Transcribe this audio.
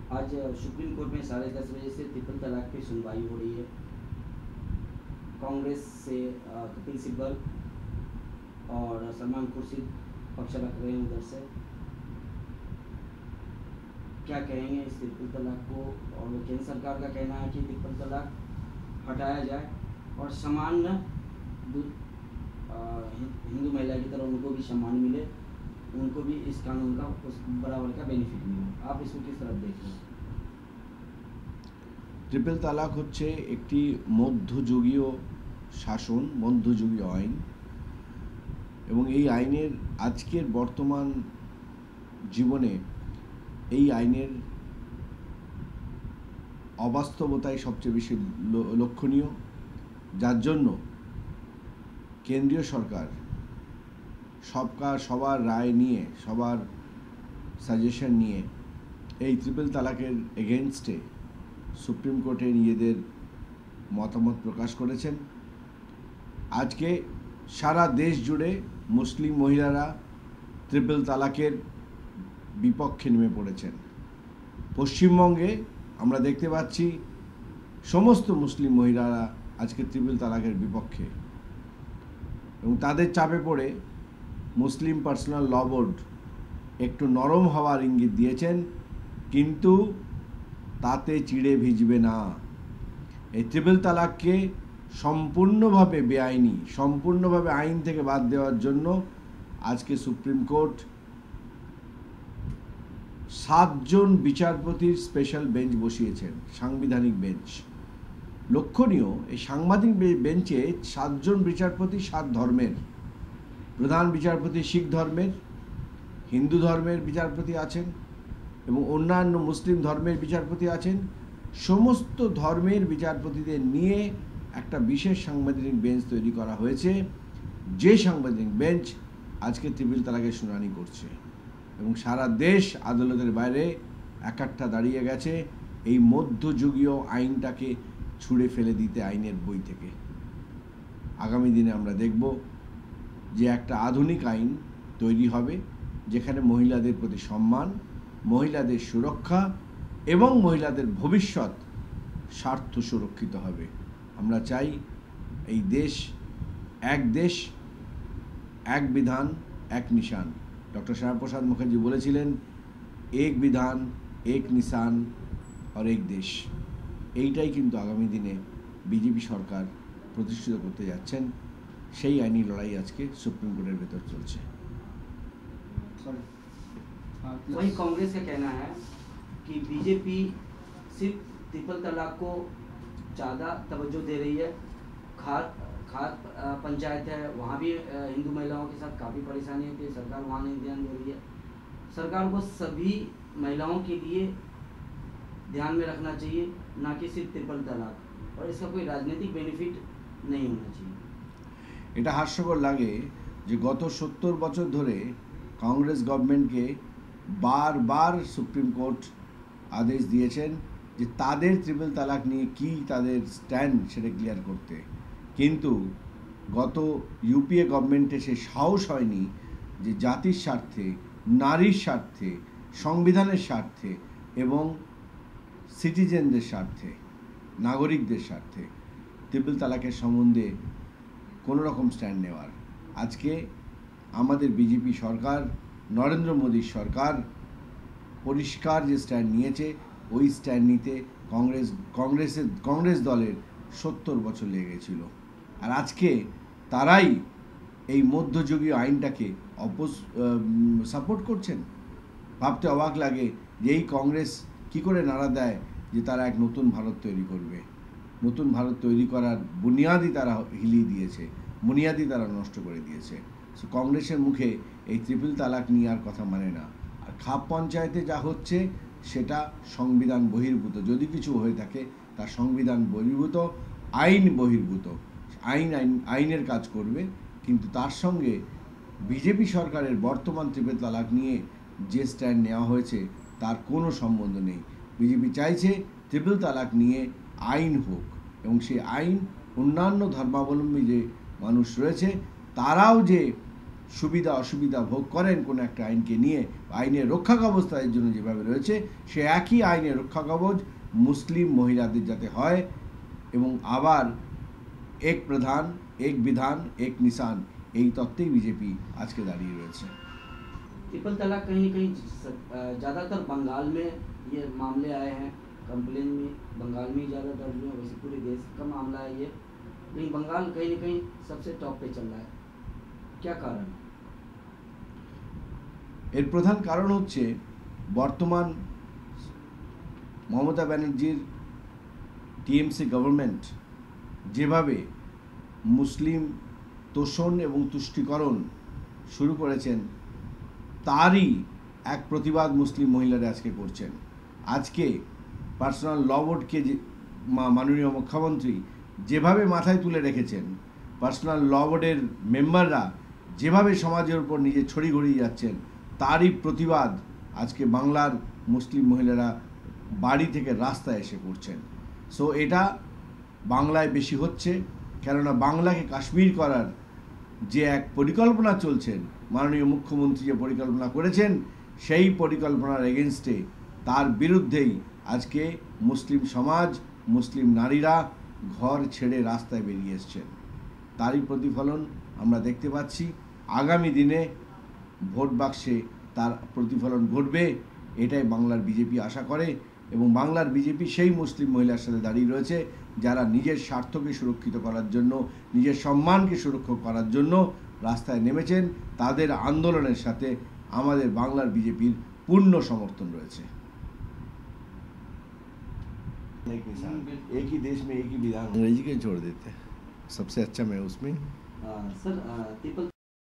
आज supreme court में 10:30 बजे से ट्रिपल तलाक की सुनवाई हो रही है। कांग्रेस से कपिल सिब्बल और सलमान खुर्शीद पक्ष रख रहे हैं उधर से। क्या कहेंगे इस ट्रिपल तलाक को? और वो केंद्र सरकार का कहना है कि ट्रिपल तलाक हटाया जाए और सामान्य हिंदू महिला की तरह उनको भी सम्मान मिले, उनको भी इस कानून का उस बराबर का बेनिफिट मिले। आप इसको किस तरफ देख रहे हैं? ট্রিপল তালাক হচ্ছে একটি মধ্যযুগীয় শাসন, মধ্যযুগীয় আইন, এবং এই আইনের আজকের বর্তমান জীবনে এই আইনের অবাস্তবতাই সবচেয়ে বেশি লক্ষণীয়, যার জন্য কেন্দ্রীয় সরকার সবার রায় নিয়ে, সবার সাজেশন নিয়ে এই ট্রিপল তালাকের এগেনস্টে সুপ্রিম কোর্টে নিজেদের মতামত প্রকাশ করেছেন। আজকে সারা দেশ জুড়ে মুসলিম মহিলারা ট্রিপল তালাকের বিপক্ষে নেমে পড়েছেন। পশ্চিমবঙ্গে আমরা দেখতে পাচ্ছি সমস্ত মুসলিম মহিলারা আজকে ট্রিপল তালাকের বিপক্ষে, এবং তাদের চাপে পড়ে মুসলিম পার্সোনাল ল বোর্ড একটু নরম হওয়ার ইঙ্গিত দিয়েছেন, কিন্তু তাতে চিড়ে ভিজবে না। এই ট্রিপল তালাককে সম্পূর্ণভাবে বেআইনি, সম্পূর্ণভাবে আইন থেকে বাদ দেওয়ার জন্য আজকে সুপ্রিম কোর্ট 7 জন বিচারপতির স্পেশাল বেঞ্চ বসিয়েছেন, সাংবিধানিক বেঞ্চ। লক্ষণীয়, এই সাংবিধানিক বেঞ্চে 7 জন বিচারপতি 7 ধর্মের। প্রধান বিচারপতি শিখ ধর্মের, হিন্দু ধর্মের বিচারপতি আছেন এবং অন্যান্য মুসলিম ধর্মের বিচারপতি আছেন। সমস্ত ধর্মের বিচারপতিদের নিয়ে একটা বিশেষ সাংবিধানিক বেঞ্চ তৈরি করা হয়েছে, যে সাংবিধানিক বেঞ্চ আজকে ট্রিপল তালাকের শুনানি করছে, এবং সারা দেশ আদালতের বাইরে একাট্টা দাঁড়িয়ে গেছে এই মধ্যযুগীয় আইনটাকে ছুঁড়ে ফেলে দিতে আইনের বই থেকে। আগামী দিনে আমরা দেখব যে একটা আধুনিক আইন তৈরি হবে, যেখানে মহিলাদের প্রতি সম্মান, মহিলাদের সুরক্ষা এবং মহিলাদের ভবিষ্যৎ স্বার্থ সুরক্ষিত হবে। আমরা চাই এই দেশ এক বিধান এক নিশান। ডক্টর শ্যামাপ্রসাদ মুখার্জি বলেছিলেন, এক বিধান এক নিশান আর এক দেশ। এইটাই কিন্তু আগামী দিনে বিজেপি সরকার প্রতিষ্ঠিত করতে যাচ্ছেন। সেই আইনি লড়াই আজকে সুপ্রিম কোর্টের ভেতর চলছে। वही कांग्रेस का कहना है कि बीजेपी सिर्फ ट्रिपल तलाक को ज़्यादा तवज्जो दे रही है। खाद पंचायत है, वहाँ भी हिंदू महिलाओं के साथ काफ़ी परेशानी है कि सरकार वहाँ नहीं ध्यान दे रही है। सरकार को सभी महिलाओं के लिए ध्यान में रखना चाहिए, ना कि सिर्फ ट्रिपल तलाक, और इसका कोई राजनीतिक बेनिफिट नहीं होना चाहिए। এটা হাস্যকর লাগে যে গত 70 বছর ধরে কংগ্রেস গভর্নমেন্টকে বারবার সুপ্রিম কোর্ট আদেশ দিয়েছেন যে তাদের ট্রিপল তালাক নিয়ে কি তাদের স্ট্যান্ড সেটা ক্লিয়ার করতে, কিন্তু গত ইউপিএ গভর্নমেন্টে সে সাহস হয়নি যে জাতির স্বার্থে, নারীর স্বার্থে, সংবিধানের স্বার্থে এবং সিটিজেনদের স্বার্থে, নাগরিকদের স্বার্থে ট্রিপল তালাকের সম্বন্ধে কোনো রকম স্ট্যান্ড নেওয়ার। আজকে আমাদের বিজেপি সরকার, নরেন্দ্র মোদীর সরকার পরিষ্কার যে স্ট্যান্ড নিয়েছে, ওই স্ট্যান্ড নিতে কংগ্রেস দলের 70 বছর লেগে গেছিল। আর আজকে তারাই এই মধ্যযুগীয় আইনটাকে সাপোর্ট করছেন। ভাবতে অবাক লাগে যে এই কংগ্রেস কী করে নাড়া দেয় যে তারা এক নতুন ভারত তৈরি করবে। নতুন ভারত তৈরি করার বুনিয়াদই তারা হিলিয়ে দিয়েছে, বুনিয়াদই তারা নষ্ট করে দিয়েছে। সো কংগ্রেসের মুখে এই ট্রিপল তালাক নিয়ে আর কথা মানে না। আর খাপ পঞ্চায়েতে যা হচ্ছে সেটা সংবিধান বহির্ভূত, যদি কিছু হয়ে থাকে তা সংবিধান বহির্ভূত, আইন বহির্ভূত। আইনের কাজ করবে, কিন্তু তার সঙ্গে বিজেপি সরকারের বর্তমান ট্রিপল তালাক নিয়ে যে স্ট্যান্ড নেওয়া হয়েছে তার কোনো সম্বন্ধ নেই। বিজেপি চাইছে ট্রিপল তালাক নিয়ে আইন হোক, এবং সেই আইন অন্যান্য ধর্মাবলম্বী যে মানুষ রয়েছে তারাও যে সুবিধা অসুবিধা ভোগ করেন কোনো একটা আইনকে নিয়ে, আইনের রক্ষা কবচ তাদের জন্য যেভাবে রয়েছে, সে একই আইনের রক্ষা কবচ মুসলিম মহিলাদের যাতে হয়, এবং আবার এক প্রধান এক বিধান এক নিশান, এই তত্ত্বেই বিজেপি আজকে দাঁড়িয়ে রয়েছে। ट्रिपल तलाक कहीं न कहीं ज़्यादातर बंगाल में ये मामले आए हैं, कंप्लेन में बंगाल में ही ज़्यादा दर्ज हुए, वैसे पूरे देश का मामला है ये, लेकिन बंगाल कहीं न कहीं सबसे टॉप पे चल रहा है, क्या कारण? এর প্রধান কারণ হচ্ছে বর্তমান মমতা ব্যানার্জির টিএমসি গভর্নমেন্ট যেভাবে মুসলিম তোষণ এবং তুষ্টিকরণ শুরু করেছেন, তারই এক প্রতিবাদ মুসলিম মহিলারা আজকে করছেন। আজকে পার্সোনাল ল বোর্ডকে মাননীয় মুখ্যমন্ত্রী যেভাবে মাথায় তুলে রেখেছেন, পার্সোনাল ল বোর্ডের মেম্বাররা যেভাবে সমাজের উপর নিজে ছড়ি ঘড়িয়ে যাচ্ছেন, তারই প্রতিবাদ আজকে বাংলার মুসলিম মহিলারা বাড়ি থেকে রাস্তায় এসে করছেন। সো এটা বাংলায় বেশি হচ্ছে, কেননা বাংলাকে কাশ্মীর করার যে এক পরিকল্পনা চলছেন, মাননীয় মুখ্যমন্ত্রী যে পরিকল্পনা করেছেন, সেই পরিকল্পনার এগেনস্টে, তার বিরুদ্ধেই আজকে মুসলিম সমাজ, মুসলিম নারীরা ঘর ছেড়ে রাস্তায় বেরিয়ে এসছেন। তারই প্রতিফলন আমরা দেখতে পাচ্ছি। আগামী দিনে ভোট বাক্সে তার প্রতিফলন ঘটবে, এটাই বাংলার বিজেপি আশা করে, এবং বাংলার বিজেপি সেই মুসলিম মহিলার সাথে দাঁড়িয়ে রয়েছে যারা নিজের স্বার্থকে সুরক্ষিত করার জন্য, নিজের সম্মানকে সুরক্ষা করার জন্য রাস্তায় নেমেছেন। তাদের আন্দোলনের সাথে আমাদের বাংলার বিজেপির পূর্ণ সমর্থন রয়েছে। एक ही देश में एक ही विधान, अंग्रेजी के छोड़ देते हैं, सबसे अच्छा मैं उसमें सर ट्रिपल